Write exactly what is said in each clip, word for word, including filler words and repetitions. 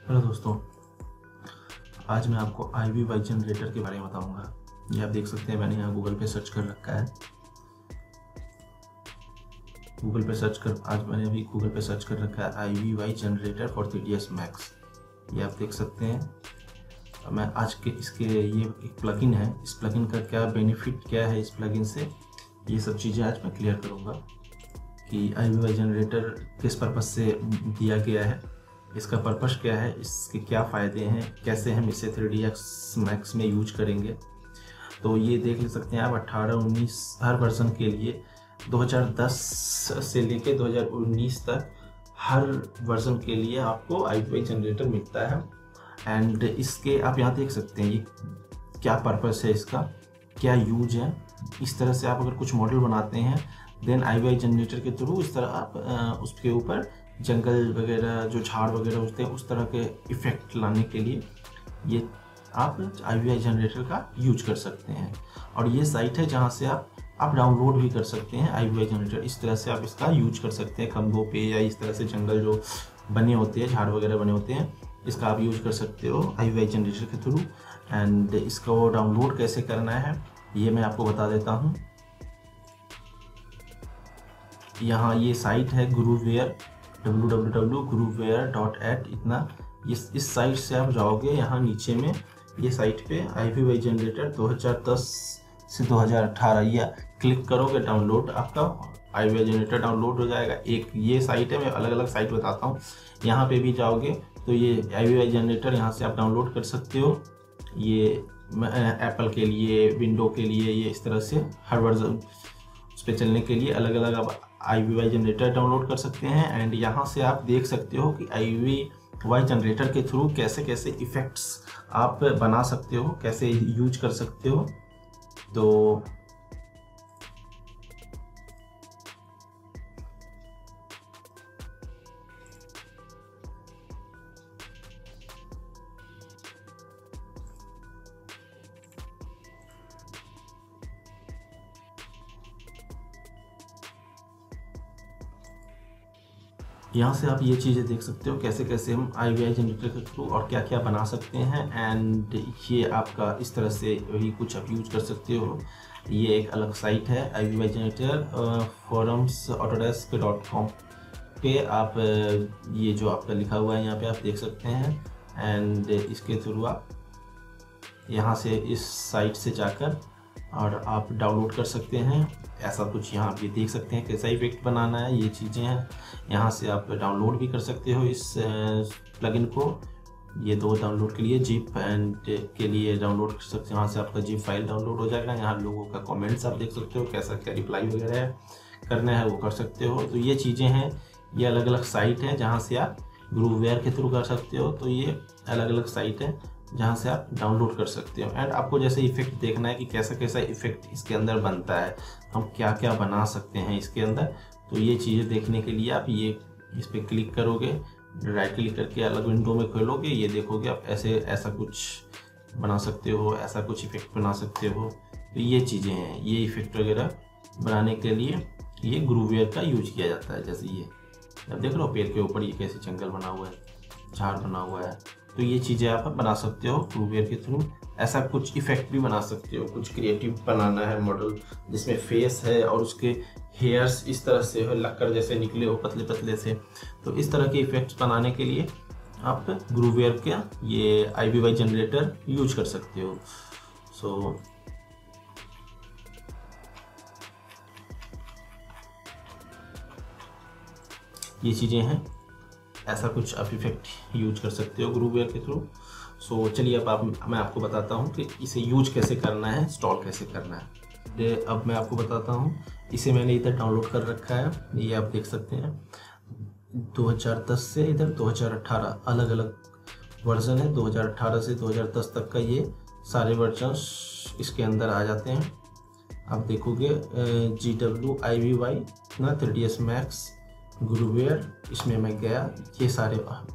Hello दोस्तों, आज मैं आपको आई वी वाई जनरेटर के बारे में बताऊंगा। ये आप देख सकते हैं, मैंने यहाँ गूगल पे सर्च कर रखा है। गूगल पे सर्च कर आज मैंने अभी गूगल पे सर्च कर रखा है I V Y generator for T D S Max. ये आप देख सकते हैं। मैं आज के इसके ये एक प्लगइन है, इस प्लगइन का क्या बेनिफिट क्या है, इस प्लगइन से ये सब चीज़ें आज मैं क्लियर करूँगा कि आई वी वाई जनरेटर किस पर्पज़ से दिया गया है, इसका पर्पस क्या है, इसके क्या फ़ायदे हैं, कैसे हम इसे थ्री डी एक्स मैक्स में यूज करेंगे। तो ये देख ले सकते हैं आप, अट्ठारह उन्नीस हर वर्जन के लिए दो हज़ार दस से लेके दो हज़ार उन्नीस तक हर वर्जन के लिए आपको आई वी वाई जनरेटर मिलता है। एंड इसके आप यहाँ देख सकते हैं ये क्या पर्पस है, इसका क्या यूज है। इस तरह से आप अगर कुछ मॉडल बनाते हैं then I V Y generator के थ्रू इस तरह आप आ, उसके ऊपर जंगल वगैरह जो झाड़ वगैरह होते हैं उस तरह के इफ़ेक्ट लाने के लिए ये आप आई वी वाई जनरेटर का यूज कर सकते हैं। और ये साइट है जहाँ से आप आप डाउनलोड भी कर सकते हैं आई वी वाई जनरेटर। इस तरह से आप इसका यूज कर सकते हैं खंभों पे, या इस तरह से जंगल जो बने होते हैं, झाड़ वगैरह बने होते हैं, इसका आप यूज कर सकते हो आई वी वाई जनरेटर के थ्रू। एंड इसको डाउनलोड कैसे करना है ये मैं आपको बता देता हूँ। यहाँ ये साइट है Guruware, W W W Guruware dot at. इतना इस इस साइट से आप जाओगे, यहाँ नीचे में ये साइट पे आई वी वाई जनरेटर दो हज़ार दस से दो हज़ार अठारह ये क्लिक करोगे, डाउनलोड आपका I V Y generator download हो जाएगा। एक ये साइट है, मैं अलग अलग साइट बताता हूँ। यहाँ पे भी जाओगे तो ये आई वी वाई जनरेटर यहाँ से आप डाउनलोड कर सकते हो। ये एप्पल के लिए, विंडो के लिए, ये इस तरह से हर वर्जन उस पर चलने के लिए अलग अलग आप I V Y generator download कर सकते हैं। एंड यहाँ से आप देख सकते हो कि आई वी वाई जनरेटर के थ्रू कैसे कैसे इफ़ेक्ट्स आप बना सकते हो, कैसे यूज कर सकते हो। तो यहाँ से आप ये चीज़ें देख सकते हो कैसे कैसे हम आई वी वाई जनरेटर के थ्रू और क्या क्या बना सकते हैं। एंड ये आपका इस तरह से भी कुछ आप यूज कर सकते हो। ये एक अलग साइट है I V Y generator forums Autodesk dot com पे आप ये जो आपका लिखा हुआ है यहाँ पे आप देख सकते हैं। एंड इसके थ्रू आप यहाँ से इस साइट से जाकर और आप डाउनलोड कर सकते हैं। ऐसा कुछ यहाँ आप ये देख सकते हैं कैसा इफेक्ट बनाना है, ये चीज़ें हैं। यहाँ से आप डाउनलोड भी कर सकते हो इस प्लगइन को। ये दो डाउनलोड के लिए जिप एंड के लिए डाउनलोड कर सकते हो, यहाँ से आपका जिप फाइल डाउनलोड हो जाएगा। यहाँ लोगों का कमेंट्स आप देख सकते हो, कैसा क्या रिप्लाई वगैरह है करना है वो कर सकते हो। तो ये चीज़ें हैं, ये अलग अलग साइट हैं जहाँ से आप गुरुवेयर के थ्रू कर सकते हो। तो ये अलग अलग साइट है जहाँ से आप डाउनलोड कर सकते हो। एंड आपको जैसे इफेक्ट देखना है कि कैसा कैसा इफेक्ट इसके अंदर बनता है, हम क्या क्या बना सकते हैं इसके अंदर, तो ये चीज़ें देखने के लिए आप ये इस पर क्लिक करोगे, राइट क्लिक करके अलग विंडो में खोलोगे, ये देखोगे आप ऐसे ऐसा कुछ बना सकते हो, ऐसा कुछ इफेक्ट बना सकते हो। तो ये चीज़ें हैं, ये इफेक्ट वगैरह बनाने के लिए ये गुरुवेयर का यूज किया जाता है। जैसे ये आप देख लो पेड़ के ऊपर ये कैसे जंगल बना हुआ है, झाड़ बना हुआ है। तो ये चीज़ें आप बना सकते हो गुरुवेयर के थ्रू। ऐसा कुछ इफेक्ट भी बना सकते हो, कुछ क्रिएटिव बनाना है मॉडल जिसमें फेस है और उसके हेयर्स इस तरह से हो, लक्कड़ जैसे निकले हो पतले पतले से। तो इस तरह के इफेक्ट्स बनाने के लिए आप गुरुवेयर का ये I V Y generator use कर सकते हो। सो so, ये चीज़ें हैं, ऐसा कुछ आप इफेक्ट यूज कर सकते हो गुरुवेयर के थ्रू। सो so, चलिए अब आप मैं आपको बताता हूँ कि इसे यूज कैसे करना है, इंस्टॉल कैसे करना है। अब मैं आपको बताता हूँ, इसे मैंने इधर डाउनलोड कर रखा है, ये आप देख सकते हैं। दो हज़ार दस से इधर दो हज़ार अठारह अलग अलग वर्जन है। दो हज़ार अठारह से दो हज़ार दस तक का ये सारे वर्जन इसके अंदर आ जाते हैं। आप देखोगे G W I V Y ना three D S Max Guruware, इसमें मैं गया, ये सारे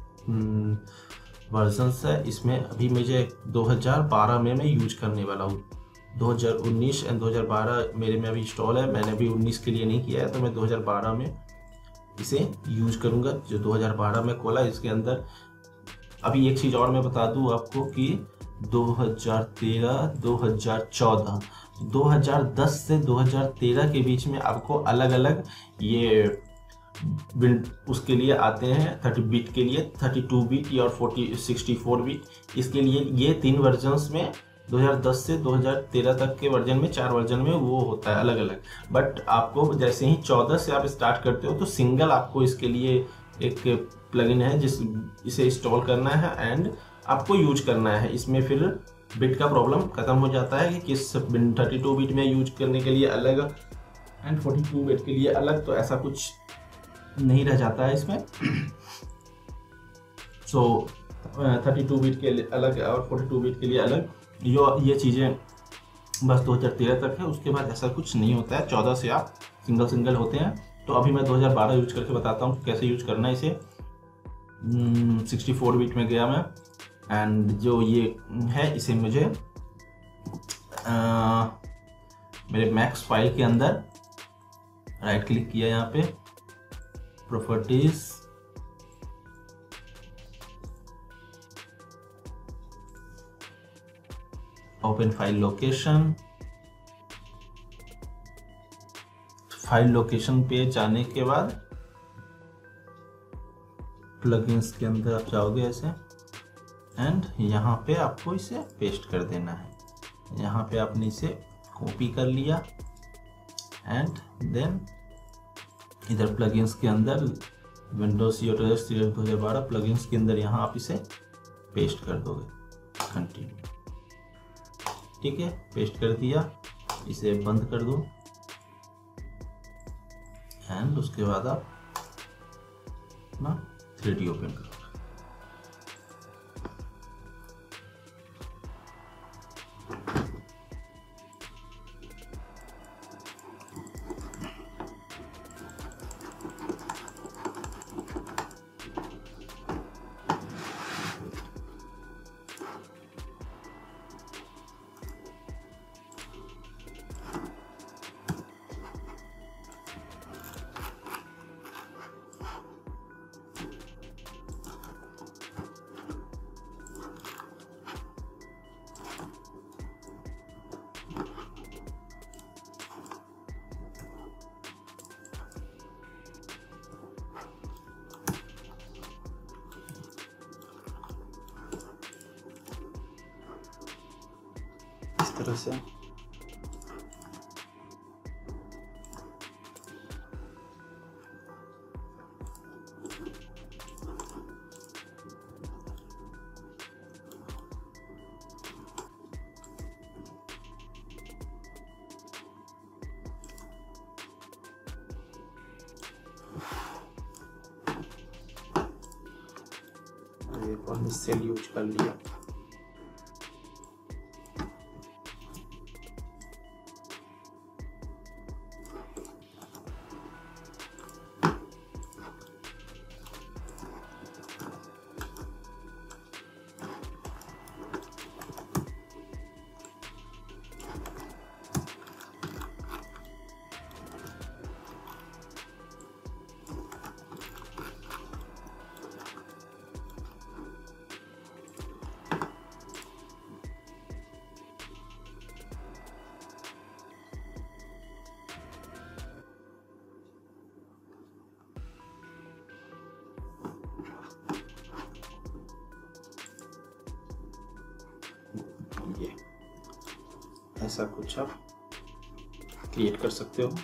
वर्जन्स है। इसमें अभी मुझे दो हज़ार बारह में मैं यूज करने वाला हूँ। दो हज़ार उन्नीस एंड दो हज़ार बारह मेरे में अभी इंस्टॉल है, मैंने अभी उन्नीस के लिए नहीं किया है, तो मैं दो हज़ार बारह में इसे यूज करूँगा। जो दो हज़ार बारह में खोला इसके अंदर अभी एक चीज़ और मैं बता दूं आपको कि दो हज़ार तेरह, दो हज़ार चौदह, दो हज़ार दस से दो हज़ार तेरह के बीच में आपको अलग अलग ये बिल्ड उसके लिए आते हैं। थर्टी बिट के लिए थर्टी टू बिट और फोर्टी सिक्सटी फोर बिट, इसके लिए ये तीन वर्जन्स में दो हज़ार दस से दो हज़ार तेरह तक के वर्जन में, चार वर्जन में वो होता है अलग अलग। बट आपको जैसे ही चौदह से आप स्टार्ट करते हो तो सिंगल आपको इसके लिए एक प्लगइन है जिस इसे इंस्टॉल करना है एंड आपको यूज करना है। इसमें फिर बिट का प्रॉब्लम खत्म हो जाता है कि किस थर्टी टू बिट में यूज करने के लिए अलग एंड फोर्टी टू बिट के लिए अलग, तो ऐसा कुछ नहीं रह जाता है इसमें। सो थर्टी टू बिट के लिए अलग और फोर्टी टू बिट के लिए अलग, यो ये चीज़ें बस दो हज़ार तेरह तक है। उसके बाद ऐसा कुछ नहीं होता है, चौदह से आप सिंगल सिंगल होते हैं। तो अभी मैं दो हज़ार बारह यूज करके बताता हूँ कैसे यूज करना है इसे। सिक्सटी फोर बिट में गया मैं एंड जो ये है इसे मुझे आ, मेरे मैक्स फाइल के अंदर राइट क्लिक किया, यहाँ पे properties, open file location. File location पे जाने के बाद प्लगइन्स के अंदर आप जाओगे ऐसे एंड यहाँ पे आपको इसे पेस्ट कर देना है। यहाँ पे आपने इसे कॉपी कर लिया एंड देन इधर प्लगइन्स के अंदर विंडोज सी ऑटोडेस्क सीरीज दो हज़ार बारह प्लगइन्स के अंदर यहाँ आप इसे पेस्ट कर दोगे। कंटिन्यू, ठीक है, पेस्ट कर दिया। इसे बंद कर दो एंड उसके बाद आप अपना थ्री डी ओपन करो। इस तरह से एक और सेल यूज कर लिया। ये ऐसा कुछ आप क्रिएट कर सकते हो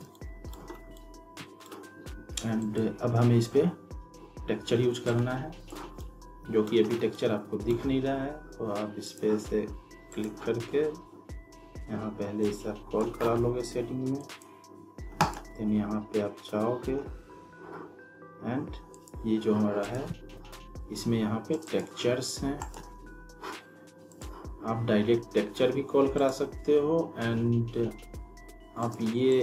एंड अब हमें इस पे टेक्सचर यूज करना है, जो कि अभी टेक्सचर आपको दिख नहीं रहा है। तो आप इस पे से क्लिक करके यहाँ पहले इसे आप कॉल करा लोगे सेटिंग में, देन यहाँ पे आप जाओगे एंड ये जो हमारा है इसमें यहाँ पे टेक्सचर्स हैं। आप डायरेक्ट टेक्सचर भी कॉल करा सकते हो एंड आप ये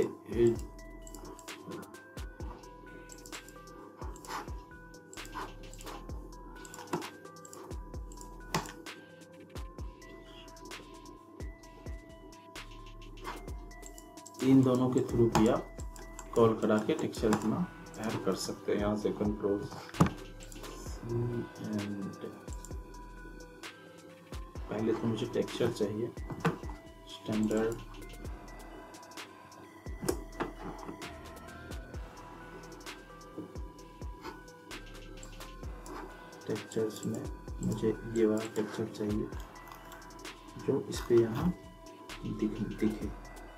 इन दोनों के थ्रू भी आप कॉल करा के टेक्सचर अपना ऐड कर सकते हैं। यहाँ से कंट्रोल एंड पहले तो मुझे टेक्सचर चाहिए स्टैंडर्ड टेक्सचर्स में मुझे ये वाला टेक्सचर चाहिए जो इस पे यहाँ दिख दिखे।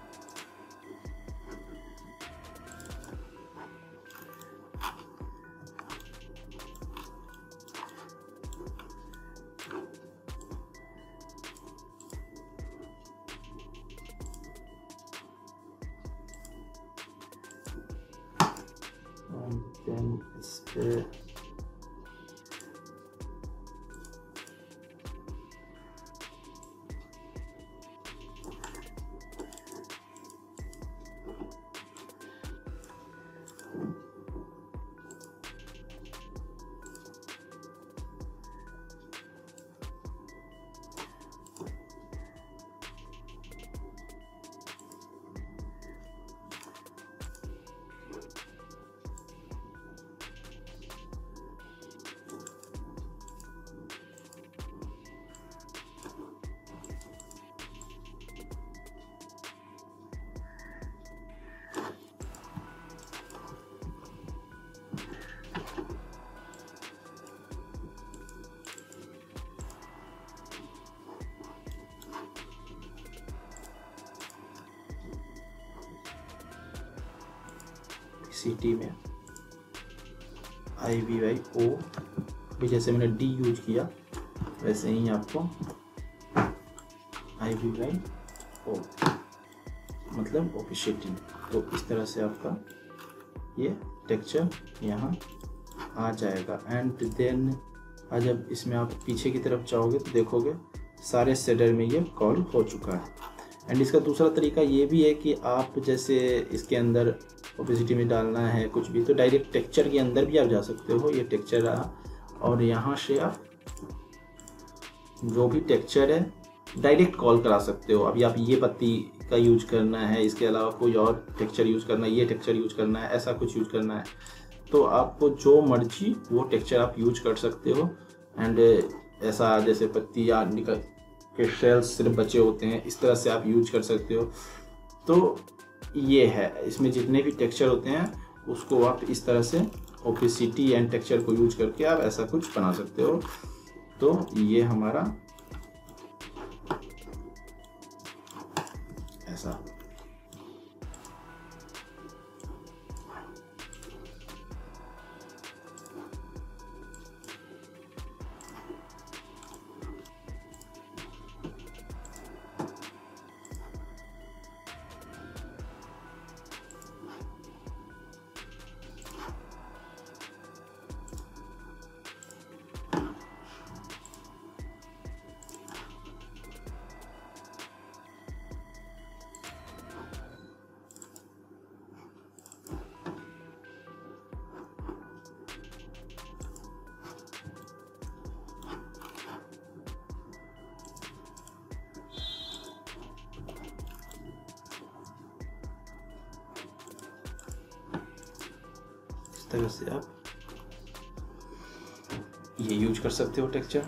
देन इस पे सिटी में आई वी वाई ओ भी जैसे मैंने डी यूज किया वैसे ही आपको आई वी वाई ओ मतलब ओपेसिटी। तो इस तरह से आपका ये टेक्सचर यहाँ आ जाएगा। एंड देन आज जब इसमें आप पीछे की तरफ जाओगे तो देखोगे सारे शेडर में ये कॉल हो चुका है। एंड इसका दूसरा तरीका ये भी है कि आप जैसे इसके अंदर ओपेसिटी में डालना है कुछ भी तो डायरेक्ट टेक्सचर के अंदर भी आप जा सकते हो। ये टेक्सचर रहा और यहाँ से आप जो भी टेक्सचर है डायरेक्ट कॉल करा सकते हो। अभी आप ये पत्ती का यूज करना है, इसके अलावा कोई और टेक्सचर यूज करना है, ये टेक्सचर यूज करना है, ऐसा कुछ यूज करना है तो आपको जो मर्जी वो टेक्सचर आप यूज कर सकते हो। एंड ऐसा जैसे पत्ती या निकल के शेल्स सिर्फ बचे होते हैं इस तरह से आप यूज कर सकते हो। तो ये है इसमें जितने भी टेक्सचर होते हैं उसको आप इस तरह से ओपेसिटी एंड टेक्सचर को यूज करके आप ऐसा कुछ बना सकते हो। तो ये हमारा ऐसा तरह से आप ये यूज कर सकते हो टेक्सचर।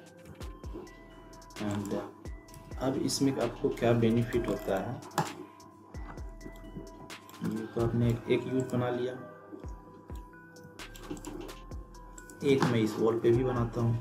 एंड अब इसमें आपको क्या बेनिफिट होता है, तो आपने एक, एक यूज बना लिया, एक मैं इस वॉल पे भी बनाता हूँ।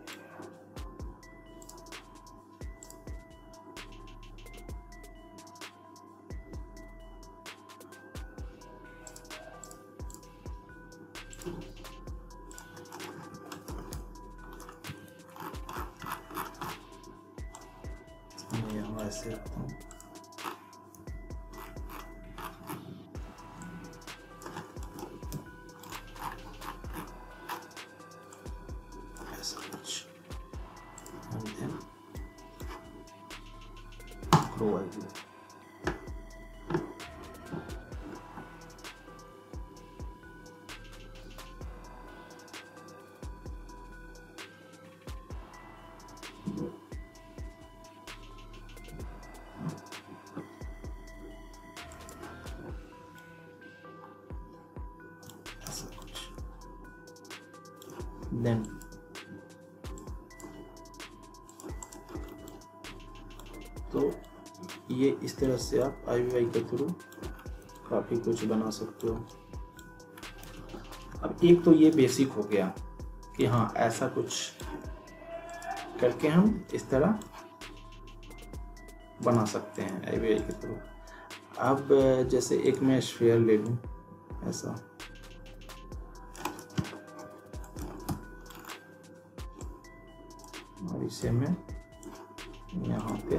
मैं यहाँ ऐसे रखता हूँ। ऐसा कुछ and then grow idea। Then ये इस तरह से आप आई वी आई के थ्रू काफ़ी कुछ बना सकते हो। अब एक तो ये बेसिक हो गया कि हाँ ऐसा कुछ करके हम इस तरह बना सकते हैं आई वी आई के थ्रू। अब जैसे एक मैं स्फीयर ले लूँ ऐसा, और इसे मैं यहाँ पे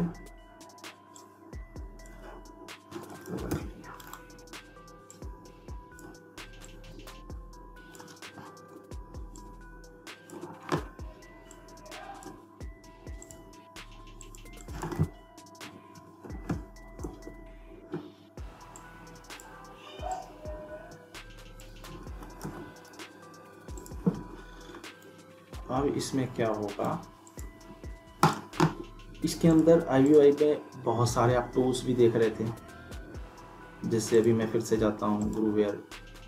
रख लिया। अब इसमें क्या होगा, इसके अंदर आई वी आई में बहुत सारे आप टूल्स भी देख रहे थे। जैसे अभी मैं फिर से जाता हूँ ग्रूवेयर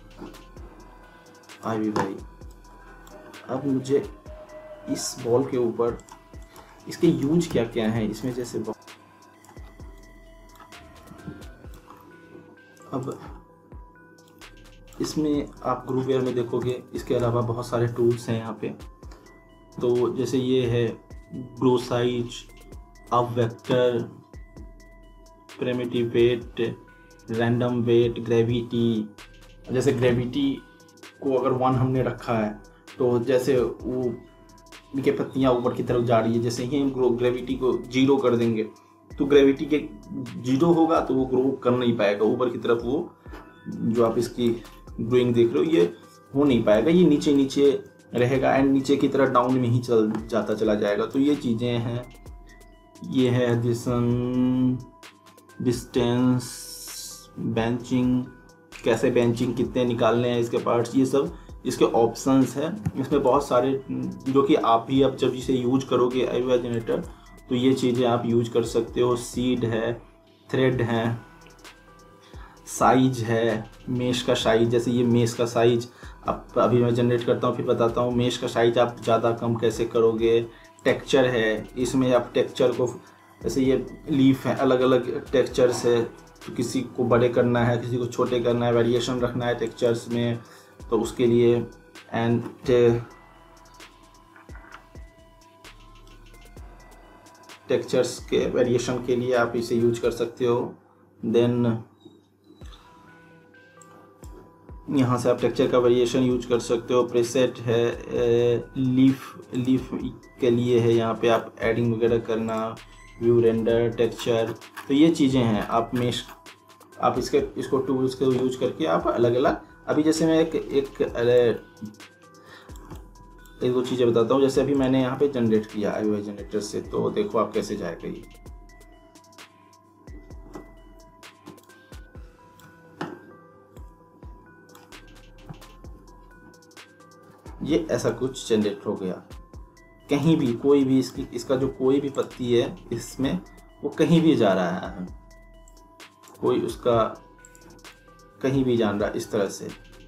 आई वी आई। अब मुझे इस बॉल के ऊपर इसके यूज क्या क्या है इसमें, जैसे अब इसमें आप ग्रूवेयर में देखोगे इसके अलावा बहुत सारे टूल्स हैं यहाँ पे। तो जैसे ये है ग्रो साइज, अब vector, primitive weight, random weight, gravity. जैसे ग्रेविटी को अगर वन हमने रखा है तो जैसे वो इनके पत्तियाँ ऊपर की तरफ जा रही है, जैसे ही हम ग्रेविटी को जीरो कर देंगे तो ग्रेविटी के जीरो होगा तो वो ग्रो कर नहीं पाएगा ऊपर की तरफ। वो जो आप इसकी ग्रोइंग देख रहे हो ये हो नहीं पाएगा, ये नीचे नीचे रहेगा एंड नीचे की तरफ डाउन में ही चल जाता चला जाएगा। तो ये चीज़ें हैं। ये है एडिशन, डिस्टेंस, बेंचिंग, कैसे बेंचिंग कितने निकालने हैं इसके पार्ट्स, ये सब इसके ऑप्शंस हैं। इसमें बहुत सारे जो कि आप भी अब जब इसे यूज करोगे आई वी आई जनरेटर तो ये चीज़ें आप यूज कर सकते हो। सीड है, थ्रेड है, साइज है, मेश का साइज। जैसे ये मेश का साइज अब अभी मैं जनरेट करता हूँ फिर बताता हूँ मेश का साइज आप ज़्यादा कम कैसे करोगे। टेक्सचर है, इसमें आप टेक्सचर को जैसे ये लीफ है, अलग अलग टेक्सचर्स है, तो किसी को बड़े करना है, किसी को छोटे करना है, वेरिएशन रखना है टेक्सचर्स में तो उसके लिए। एंड टेक्सचर्स के वेरिएशन के लिए आप इसे यूज कर सकते हो। देन यहाँ से आप टेक्सचर का वेरिएशन यूज कर सकते हो। प्रीसेट है, लीफ लीफ के लिए है, यहाँ पे आप एडिंग वगैरह करना, व्यू, रेंडर, टेक्सचर। तो ये चीज़ें हैं आप मेश आप इसके इसको टूल्स को यूज करके आप अलग अलग। अभी जैसे मैं एक एक एक दो चीज़ें बताता हूँ। जैसे अभी मैंने यहाँ पे जनरेट किया आई वी आई जनरेटर से, तो देखो आप कैसे जाएगा ये। ये ऐसा कुछ जनरेट हो गया। कहीं भी कोई भी इसकी इसका जो कोई भी पत्ती है इसमें वो कहीं भी जा रहा है, कोई उसका कहीं भी जान रहा है। इस तरह से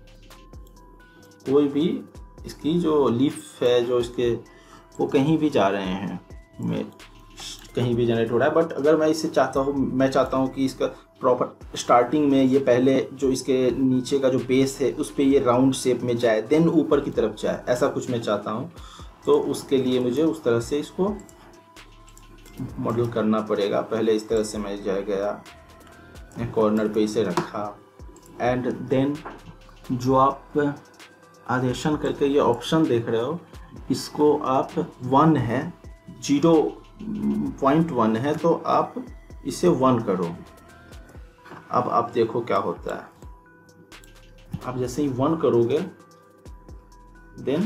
कोई भी इसकी जो लीफ है जो इसके वो कहीं भी जा रहे हैं, मैं कहीं भी जनरेट हो रहा है। बट अगर मैं इसे चाहता हूँ मैं चाहता हूँ कि इसका प्रॉपर स्टार्टिंग में ये पहले जो इसके नीचे का जो बेस है उस पर ये राउंड शेप में जाए, देन ऊपर की तरफ जाए, ऐसा कुछ मैं चाहता हूँ। तो उसके लिए मुझे उस तरह से इसको मॉडल करना पड़ेगा। पहले इस तरह से मैं जा गया, कॉर्नर पे इसे रखा एंड देन जो आप आदेशन करके ये ऑप्शन देख रहे हो इसको आप वन है, जीरो पॉइंट वन है तो आप इसे वन करो। अब आप देखो क्या होता है। आप जैसे ही वन करोगे देन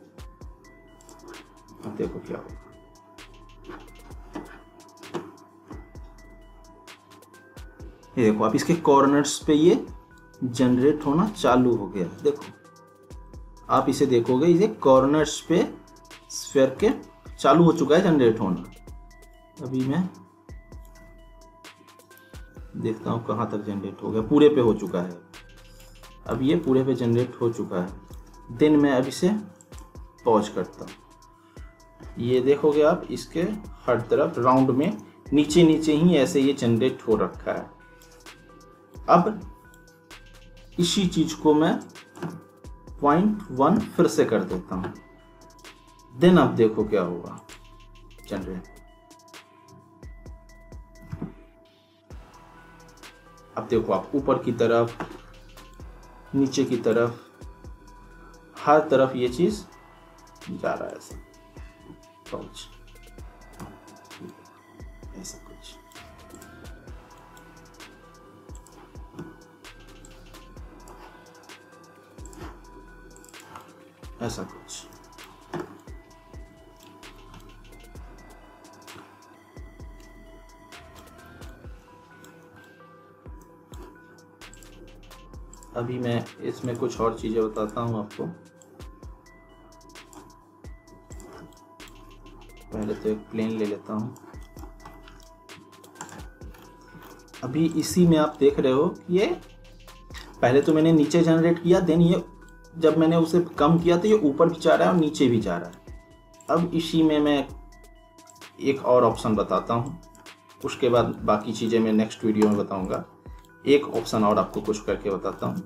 अब देखो क्या होगा। ये देखो आप इसके कॉर्नर्स पे ये जनरेट होना चालू हो गया। देखो आप इसे देखोगे ये कॉर्नर्स पे स्फीयर के चालू हो चुका है जनरेट होना। अभी मैं देखता हूँ कहाँ तक जनरेट हो गया। पूरे पे हो चुका है, अब ये पूरे पे जनरेट हो चुका है। देन मैं अब इसे पॉज करता हूँ। ये देखोगे आप इसके हर तरफ राउंड में नीचे नीचे ही ऐसे ये जनरेट हो रखा है। अब इसी चीज को मैं पॉइंट वन फिर से कर देता हूं, देन अब देखो क्या होगा जनरेट। अब देखो आप ऊपर की तरफ, नीचे की तरफ, हर तरफ ये चीज जा रहा है ऐसा कुछ, ऐसा कुछ। ऐसा कुछ अभी मैं इसमें कुछ और चीजें बताता हूं आपको। पहले तो एक प्लेन ले लेता हूं। अभी इसी में आप देख रहे हो कि ये पहले तो मैंने नीचे जनरेट किया, देन ये जब मैंने उसे कम किया तो ये ऊपर भी जा रहा है और नीचे भी जा रहा है। अब इसी में मैं एक और ऑप्शन बताता हूं, उसके बाद बाकी चीजें मैं नेक्स्ट वीडियो में बताऊंगा। एक ऑप्शन और आपको कुछ करके बताता हूं।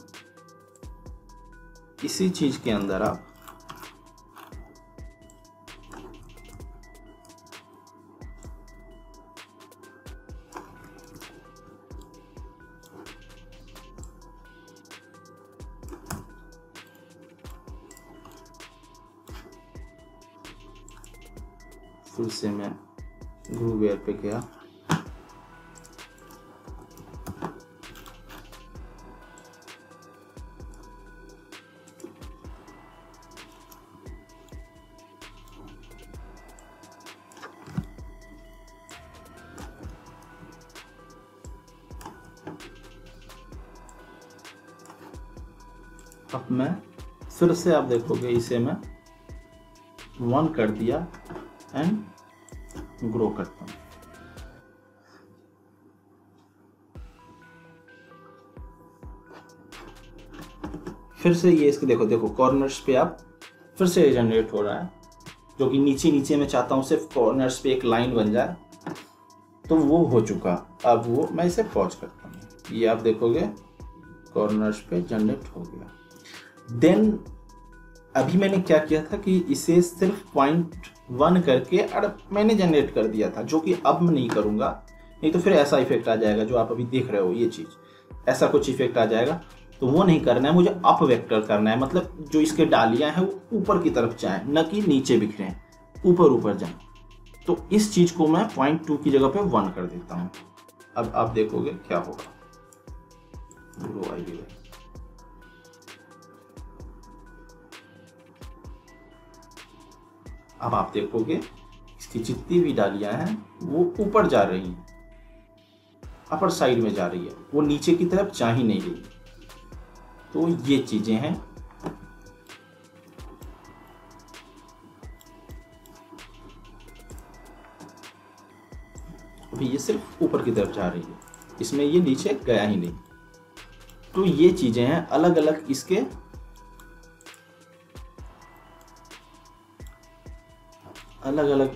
इसी चीज के अंदर आप फिर से मैं ग्रूवेयर पे गया, अब मैं फिर से आप देखोगे इसे मैं वन कर दिया एंड ग्रो करता हूं। फिर से ये इसके देखो देखो कॉर्नर्स पे आप फिर से जनरेट हो रहा है, जो कि नीचे नीचे मैं चाहता हूं सिर्फ कॉर्नर्स पे एक लाइन बन जाए, तो वो हो चुका। अब वो मैं इसे पॉज करता हूं, ये आप देखोगे कॉर्नर्स पे जनरेट हो गया। देन अभी मैंने क्या किया था कि इसे सिर्फ पॉइंट वन करके और मैंने जनरेट कर दिया था, जो कि अब मैं नहीं करूंगा, नहीं तो फिर ऐसा इफेक्ट आ जाएगा जो आप अभी देख रहे हो। ये चीज ऐसा कुछ इफेक्ट आ जाएगा, तो वो नहीं करना है। मुझे अप वेक्टर करना है, मतलब जो इसके डालियां हैं वो ऊपर की तरफ जाएं, न कि नीचे बिखरें, ऊपर ऊपर जाएं। तो इस चीज को मैं पॉइंट टू की जगह पे वन कर देता हूं। अब आप देखोगे क्या होगा। अब आप देखोगे इसकी जितनी भी डालियां हैं वो ऊपर जा रही हैं, अपर साइड में जा रही है, वो नीचे की तरफ जा ही नहीं रही। तो ये चीजें हैं। अभी ये सिर्फ ऊपर की तरफ जा रही है, इसमें ये नीचे गया ही नहीं। तो ये चीजें हैं अलग अलग, इसके अलग अलग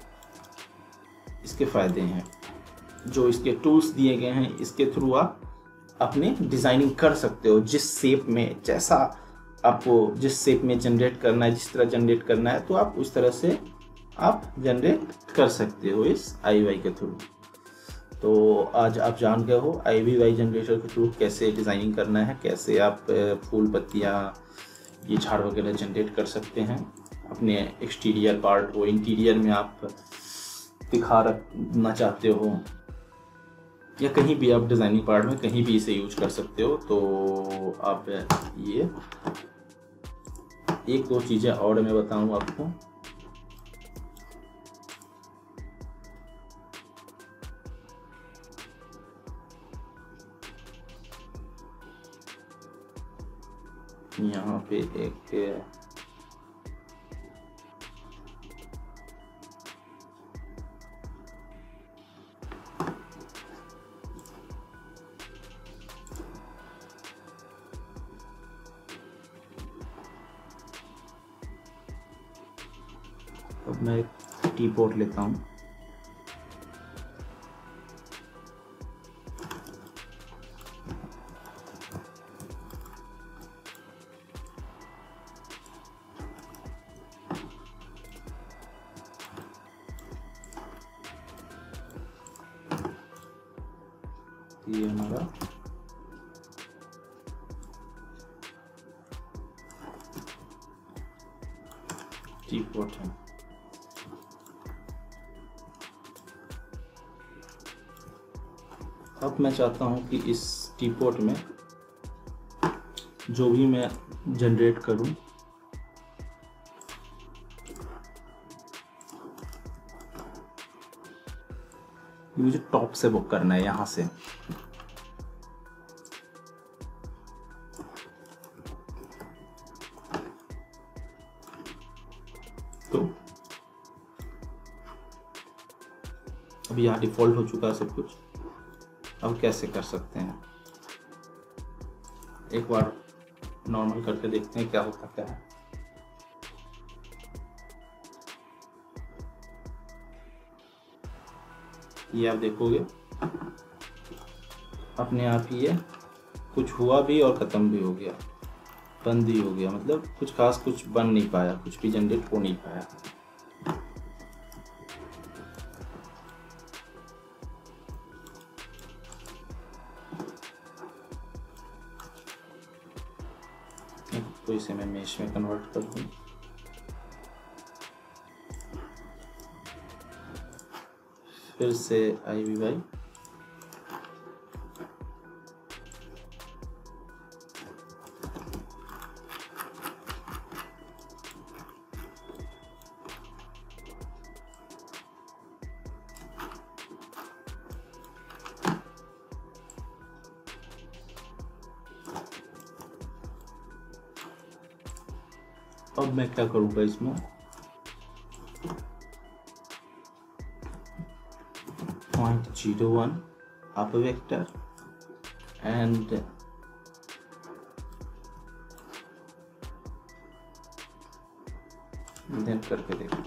इसके फायदे हैं। जो इसके टूल्स दिए गए हैं, इसके थ्रू आप अपने डिजाइनिंग कर सकते हो, जिस शेप में, जैसा आपको जिस शेप में जनरेट करना है, जिस तरह जनरेट करना है, तो आप उस तरह से आप जनरेट कर सकते हो इस आई वाई के थ्रू। तो आज आप जान गए हो आई वी वाई जनरेटर के थ्रू कैसे डिज़ाइनिंग करना है, कैसे आप फूल पत्तियाँ, ये झाड़ वगैरह जनरेट कर सकते हैं अपने एक्सटीरियर पार्ट को, इंटीरियर में आप दिखा रखना चाहते हो, या कहीं भी आप डिज़ाइनिंग पार्ट में कहीं भी इसे यूज कर सकते हो। तो आप ये एक दो चीज़ें और मैं बताऊँ आपको। यहाँ पे एक अब मैं एक टी पॉट लेता हूँ, ये हमारा टी पॉट है। अब मैं चाहता हूं कि इस टी पॉट में जो भी मैं जनरेट करूं मुझे टॉप से बुक करना है, यहां से। तो अब यहाँ डिफॉल्ट हो चुका है सब कुछ। अब कैसे कर सकते हैं, एक बार नॉर्मल करके देखते हैं क्या होता क्या है। ये आप देखोगे अपने आप ही ये कुछ हुआ भी और ख़त्म भी हो गया, बंद ही हो गया, मतलब कुछ खास कुछ बन नहीं पाया, कुछ भी जनरेट हो नहीं पाया। तो इसे मैं मेश में कन्वर्ट कर दूँ। फिर से आई वी वाई अब मैं क्या करूँगा इसमें, point zero one up vector and then करके देखो।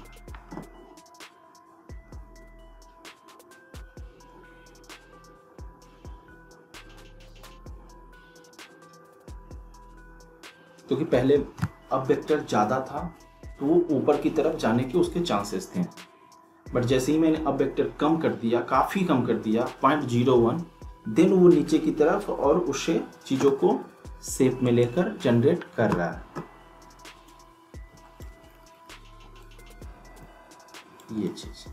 क्योंकि पहले अब वेक्टर ज़्यादा था तो वो ऊपर की तरफ जाने के उसके चांसेस थे, बट जैसे ही मैंने अब वेक्टर कम कर दिया, काफ़ी कम कर दिया पॉइंट जीरो वन, देन वो नीचे की तरफ और उसे चीज़ों को शेप में लेकर जनरेट कर रहा है। ये चीज़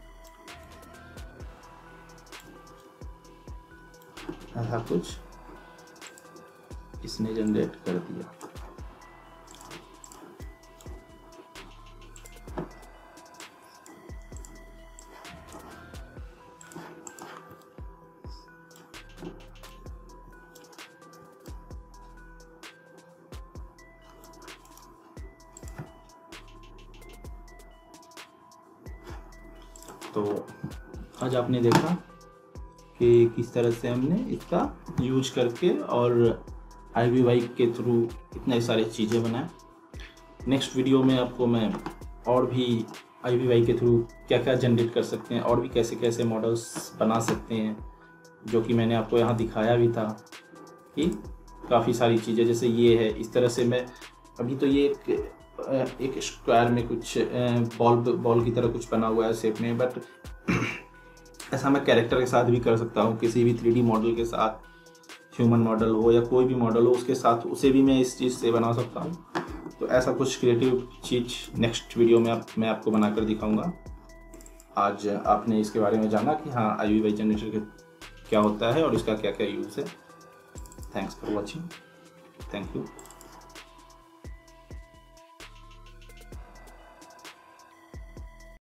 ऐसा कुछ इसने जनरेट कर दिया। तो आज आपने देखा कि किस तरह से हमने इसका यूज करके और आई वी वाई के थ्रू इतने सारी चीज़ें बनाए। नेक्स्ट वीडियो में आपको मैं और भी आई वी वाई के थ्रू क्या क्या जनरेट कर सकते हैं और भी कैसे कैसे मॉडल्स बना सकते हैं, जो कि मैंने आपको यहाँ दिखाया भी था कि काफ़ी सारी चीज़ें, जैसे ये है इस तरह से। मैं अभी तो ये एक एक स्क्वायर में कुछ बॉल बॉल की तरह कुछ बना हुआ है शेप में, बट ऐसा मैं कैरेक्टर के साथ भी कर सकता हूँ, किसी भी थ्री डी मॉडल के साथ, ह्यूमन मॉडल हो या कोई भी मॉडल हो उसके साथ, उसे भी मैं इस चीज़ से बना सकता हूँ। तो ऐसा कुछ क्रिएटिव चीज़ नेक्स्ट वीडियो में आप मैं आपको बनाकर दिखाऊंगा। आज आपने इसके बारे में जाना कि हाँ आई वी वाई जनरेटर क्या होता है और इसका क्या क्या यूज़ है। Thanks for watching, thank you.